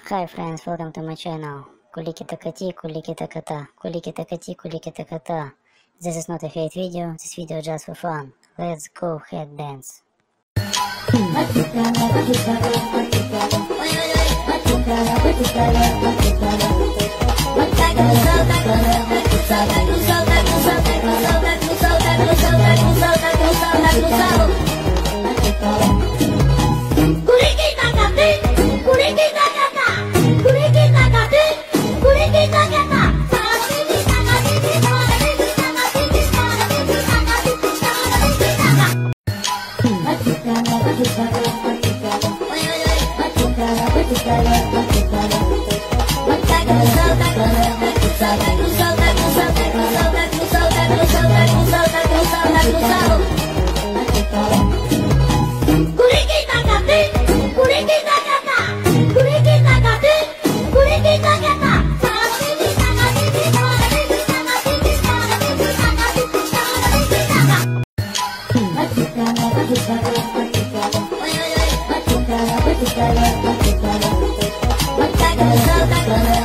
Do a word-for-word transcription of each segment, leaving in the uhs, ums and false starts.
Hi friends, welcome to my channel. Kuli kita kati, kuli kita kata, kuli kita kati, kuli kita kata. This is not a hate video, this video just for fun. Let's go head dance.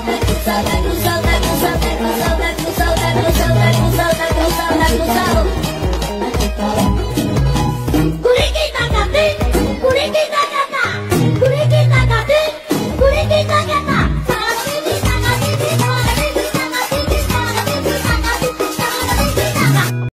Salta,